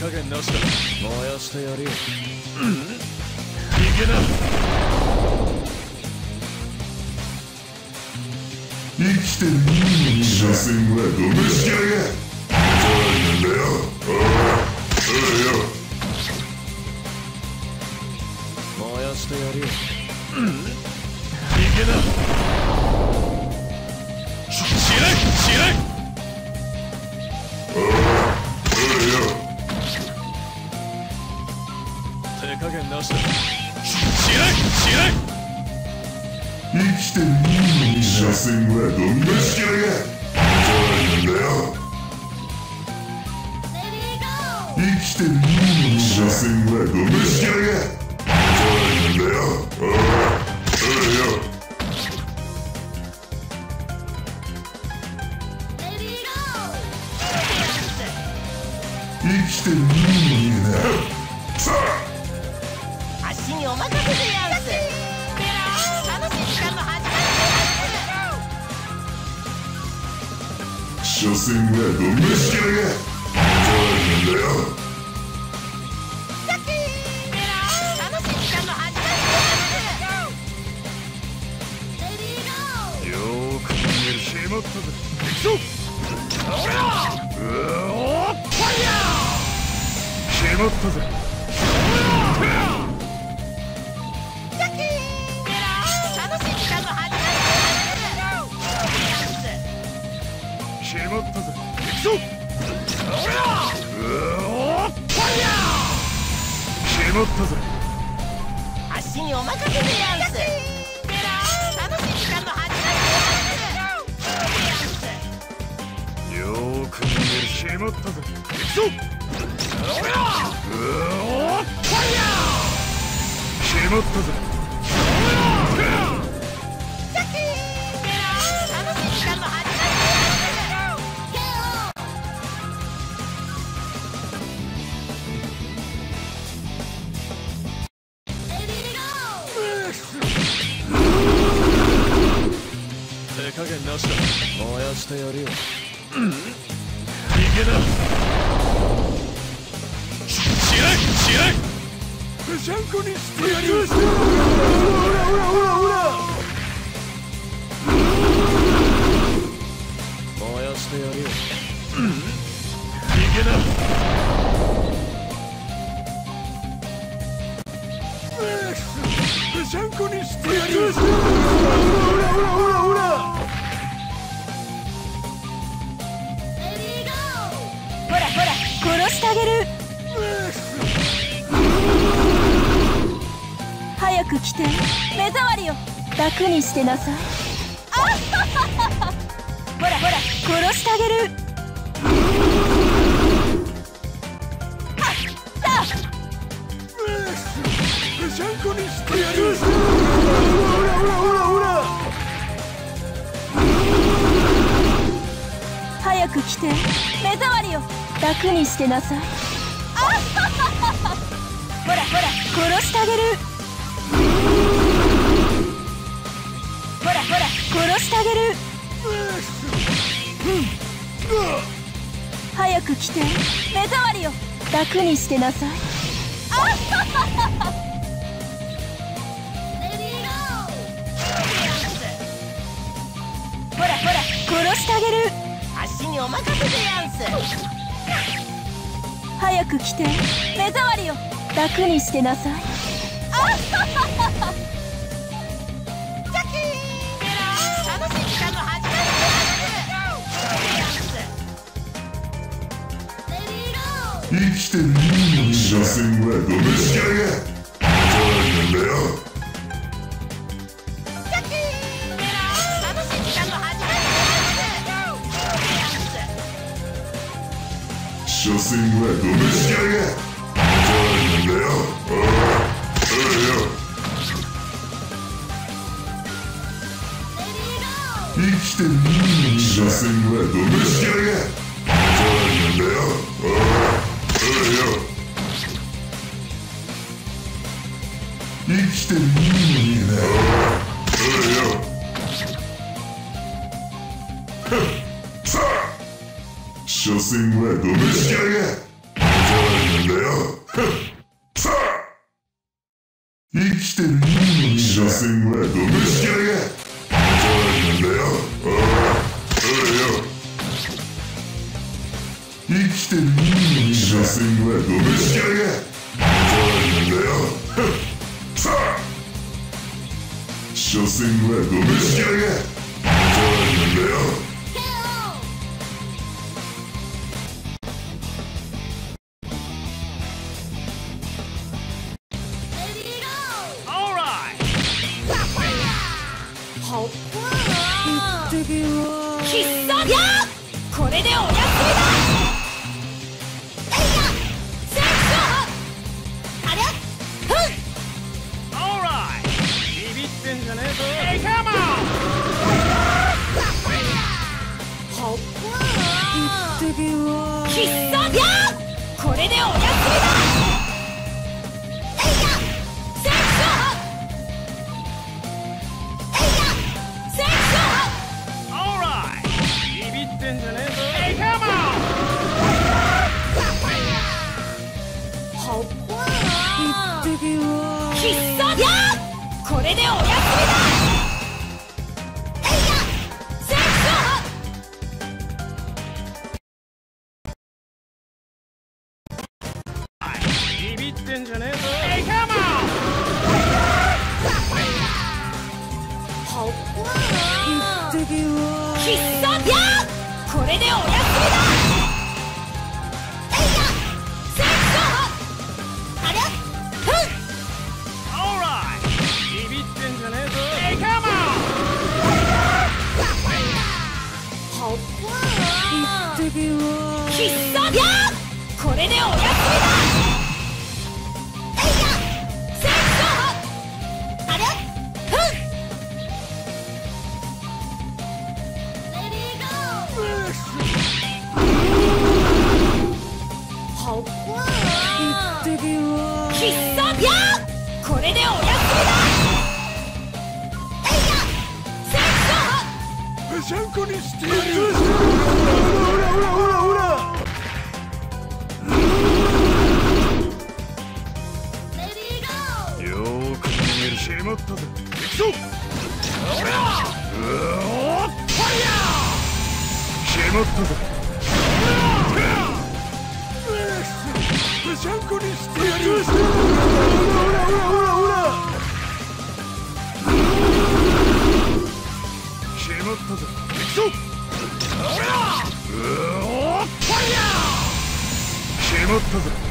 加減なしだ。燃やしてやるよ。逃げな。 生きてるいいのに所詮はゴミ虫けらがなんだよ。 燃やしてやるよ。逃げな。知れ手加減なしだ。知れ生きてるいいのに所詮はゴミ虫けらがなんだよ。生きてるいいのに所詮はゴミ虫けらがなんだよ。生きてるいいのにな。さあ足にお任せでやんす。楽しい時間の始まり。 所詮はゴミ虫けらがなんだよ。 楽しい時間の始まり。 よーく逃げる。しまったぜ。行くぞ。おりゃファイヤー。しまったぜ。 楽しい時間の始まり。 しまったぜ。行くぞ。おりゃファイヤー。しまったぜ。 足にお任せでやんす。楽しい時間の始まり。 よーく逃げる。しまったぜ。行くぞ。おりゃファイヤー。しまったぜ。 楽しい時間の始まり。 手加減なしだ。燃やしてやるよ。逃げな。知れぺしゃんこにしてやるよ。ほら燃やしてやるよ。逃げな。ぺしゃんこにしてやるよ。ほら殺してあげる。早く来て、目障りを楽にしてなさい。ほら殺してあげる。 ぺしゃんこにしてやる。ほら早く来て、目障りを楽にしてなさい。ほら殺してあげる。ほら殺してあげる。早く来て、目障りを楽にしてなさい。ほら殺してあげる。 足にお任せでやんす。 早く来て、目障りを楽にしてなさい。 楽しい時間の始まり。 生きてるいいのに所詮はゴミ虫けらがなんだよ。 楽しい時間の始まり。 所詮はゴミ虫けらがなんだよ。生きてるいいのに所詮はゴミ虫けらがなんだよ。生きてるいいのにな。さあ所詮はゴミ虫けらがなんだよ。さあ生きてるいいのに所詮はゴムしらがそうなんだよ。おいよ生きてるいいのに所詮はゴムしらがそうなんだよ。さあ所詮はゴムしらがそうなんだよ。 必殺やこれでお休みだ。あれふんビビってんじゃねえぞ。 必殺やこれでお休みだ。 ビビってんじゃねえぞ。 必殺やこれでお休みだ。 ビビってんじゃねえぞ。 必殺やこれでお休みだ。あれふんビビってんじゃねえぞ。 必殺やこれでお休みだ。あれふん必殺やこれでお休みだ。 ぺしゃんこにしてやる。よーく逃げる。しまったぜ。行くぞ。ファイヤー。しまったぜ。ぺしゃんこにしてやる。しまったぜ。行くぞ。ファイヤー。しまったぜ。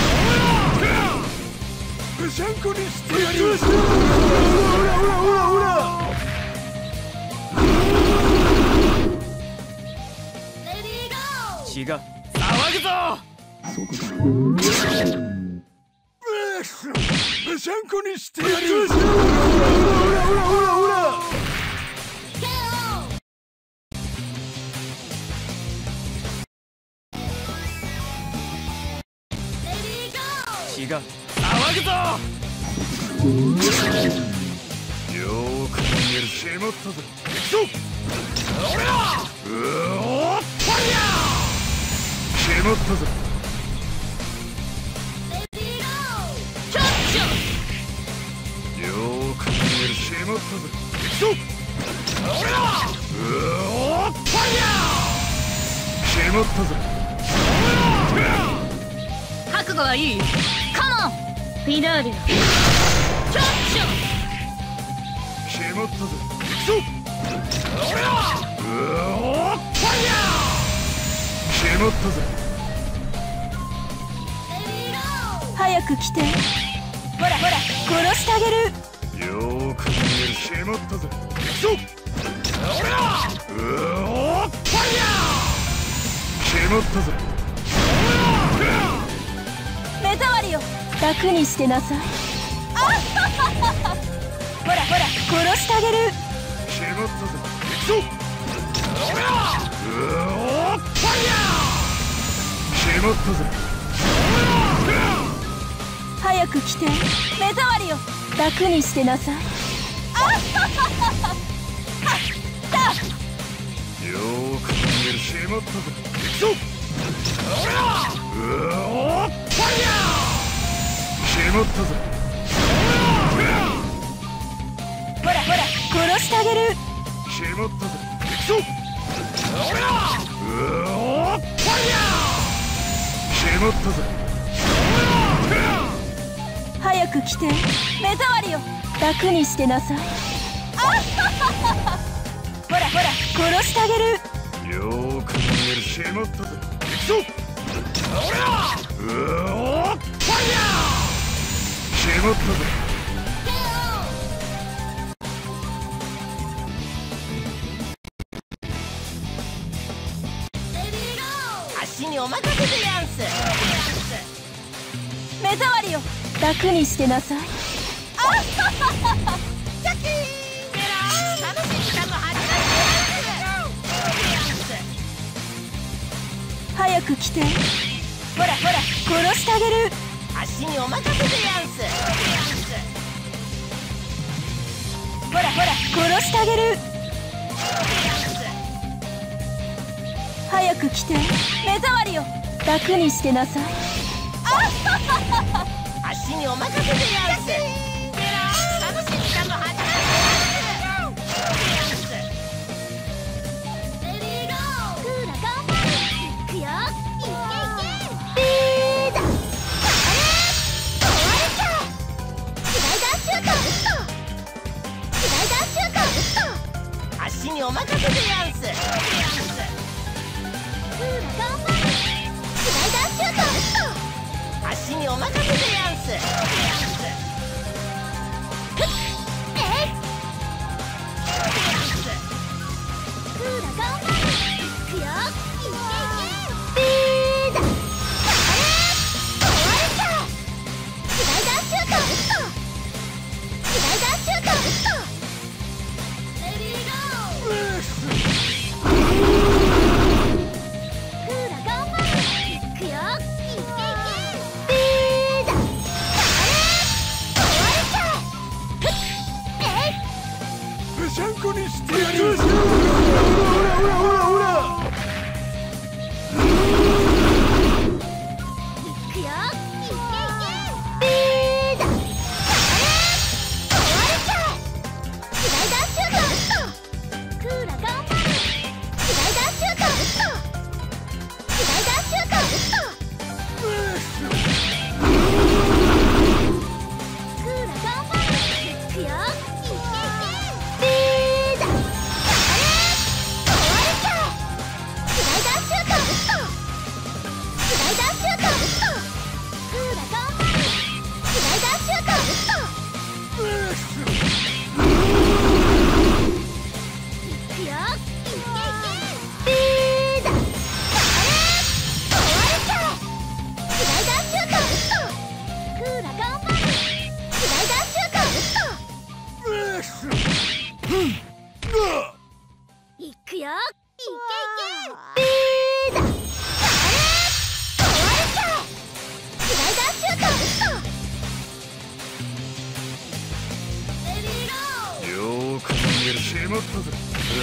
ぺしゃんこにしてやる。血が騒ぐぞ。ぺしゃんこにしてやる。血が騒ぐぞ。よーく逃げる。しまったぜ。行くぞ。ファイヤー。しまったぜ。よーく逃げる。しまったぜ。行くぞ。ファイヤー。しまったぜ。 覚悟はいい？カモンフィナーレ。 しまったぜ。行くぞ。ファイヤー。しまったぜ。 早く来て。ほらほら殺してあげる。 よーく逃げる。しまったぜ。行くぞ。ファイヤー。しまったぜ。 目障りよ楽にしてなさい。あっほらほら殺してあげる。 しまったぜ。行くぞ。ファイヤー。しまったぜ。 早く来て。目障りよ楽にしてなさい。あっよーく逃げる。しまったぜ。行くぞ。ファイヤー。 まったぜ。 ほらほら殺してあげる。 しまったぜ。行くぞ。ファイヤー。しまったぜ。 早く来て目障りよ。楽にしてなさい。あっほらほら殺してあげる。 よーく見える。しまったぜ。行くぞ。ファイヤー。しまったぜ。 足にお任せでやんす。 目障りよ。楽にしてなさい。あっジャッキー楽しい時間の始まりでやんす。 早く来て。ほらほら殺してあげる。 足にお任せでやんす。 ほらほら殺してあげる。早く来て目障りよ。楽にしてなさい。 足にお任せでやんす。楽しい時間の始まりでやんす。レディーゴー。クーラ頑張る。いくよ。いけいけ。リーダー。壊れた。スライダーシュート。スライダーシュート。足にお任せでやんす。クーラ頑張る。スライダーシュート。足にお任せでやんす。クーラ頑張る。いくよ。いけいけ。リーダー。壊れた。スライダーシュート。スライダーシュート。レディーゴー。クーラ頑張る。いくよ。いけいけ。リーダー。壊れた。 ぺしゃんこにしてやる。ほらほらほらほら。 いくよ。いけいけ。リーダー。壊れた。スライダーシュート。クーラ頑張る。スライダーシュート。スライダーシュート。クーラ頑張る。いくよ。いけいけ。リーダー。壊れた。スライダーシュート。スライダーシュート。クーラ頑張る。スライダーシュート。いくよ。いけいけ。リーダー。壊れた。スライダーシュート。クーラ頑張る。スライダーシュート。いくよ。いけいけ。リーダー。壊れた。スライダーシュート。レディーゴー。 よーく見える。しまったぜ。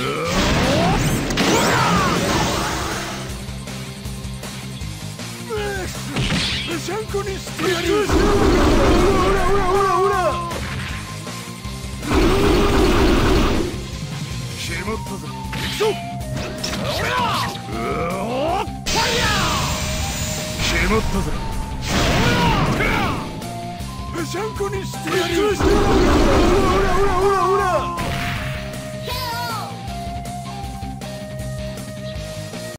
ぺしゃんこにしてやる。ほらほらほらほら。しまったぜ。行くぞ。ファイヤー。しまったぜ。ぺしゃんこにしてやる。ほらほらほらほらほら。